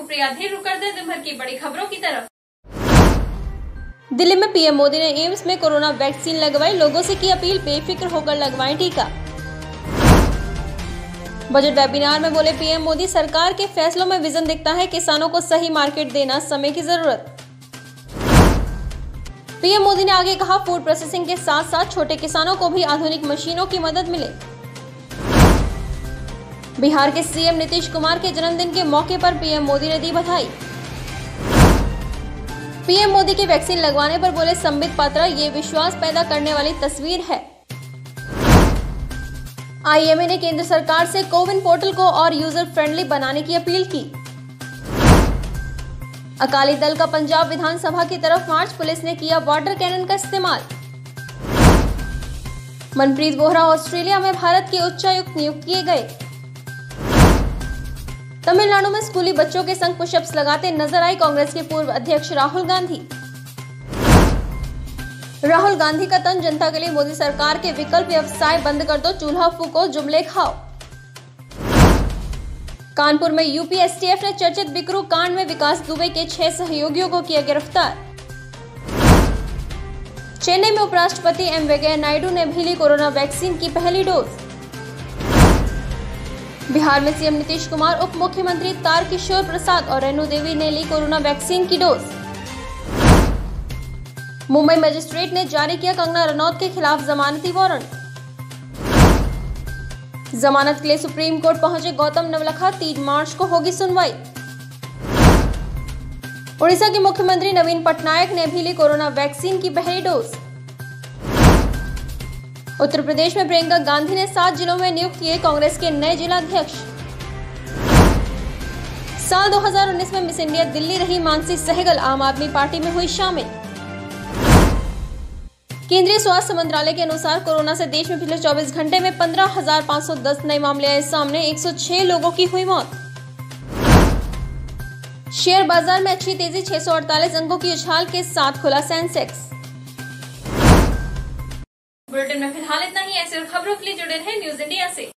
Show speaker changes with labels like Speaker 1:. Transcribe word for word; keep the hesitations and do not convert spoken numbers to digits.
Speaker 1: सुप्रिया धीर कर दे दिन भर की बड़ी खबरों की तरफ।
Speaker 2: दिल्ली में पीएम मोदी ने एम्स में कोरोना वैक्सीन लगवाई, लोगों से की अपील बेफिक्र होकर लगवाएं टीका। बजट वेबिनार में बोले पीएम मोदी, सरकार के फैसलों में विजन दिखता है, किसानों को सही मार्केट देना समय की जरूरत। पीएम मोदी ने आगे कहा, फूड प्रोसेसिंग के साथ साथ छोटे किसानों को भी आधुनिक मशीनों की मदद मिले। बिहार के सीएम नीतीश कुमार के जन्मदिन के मौके पर पीएम मोदी ने दी बधाई। पीएम मोदी की वैक्सीन लगवाने पर बोले संबित पात्रा, ये विश्वास पैदा करने वाली तस्वीर है। आईएमए ने केंद्र सरकार से कोविन पोर्टल को और यूजर फ्रेंडली बनाने की अपील की। अकाली दल का पंजाब विधानसभा की तरफ मार्च, पुलिस ने किया वाटर कैनन का इस्तेमाल। मनप्रीत बोहरा ऑस्ट्रेलिया में भारत के उच्चायुक्त नियुक्त किए गए। तमिलनाडु में स्कूली बच्चों के संग पुशअप्स लगाते नजर आए कांग्रेस के पूर्व अध्यक्ष राहुल गांधी। राहुल गांधी का तंज जनता के लिए, मोदी सरकार के विकल्प व्यवसाय बंद कर दो, चूल्हा फूको जुमले खाओ। कानपुर में यूपी एसटीएफ ने चर्चित बिकरू कांड में विकास दुबे के छह सहयोगियों को किया गिरफ्तार। चेन्नई में उपराष्ट्रपति एम वेंकैया नायडू ने भी ली कोरोना वैक्सीन की पहली डोज। बिहार में सीएम नीतीश कुमार, उप मुख्यमंत्री तारकिशोर प्रसाद और रेणु देवी ने ली कोरोना वैक्सीन की डोज। मुंबई मजिस्ट्रेट ने जारी किया कंगना रनौत के खिलाफ जमानती वारंट। जमानत के लिए सुप्रीम कोर्ट पहुंचे गौतम नवलखा, तीन मार्च को होगी सुनवाई। उड़ीसा के मुख्यमंत्री नवीन पटनायक ने भी ली कोरोना वैक्सीन की पहली डोज। उत्तर प्रदेश में प्रियंका गांधी ने सात जिलों में नियुक्त किए कांग्रेस के नए जिलाध्यक्ष। साल दो हज़ार उन्नीस में मिस इंडिया दिल्ली रही मानसी सहगल, आम आदमी पार्टी में हुई शामिल। केंद्रीय स्वास्थ्य मंत्रालय के अनुसार कोरोना से देश में पिछले चौबीस घंटे में पंद्रह हजार पाँच सौ दस नए मामले आए सामने, एक सौ छह लोगों की हुई मौत। शेयर बाजार में अच्छी तेजी, छह सौ अड़तालीस अंकों की उछाल के साथ खुला सेंसेक्स।
Speaker 1: बुलेटिन में फिलहाल इतना ही। ऐसे और खबरों के लिए जुड़े रहें न्यूज इंडिया से।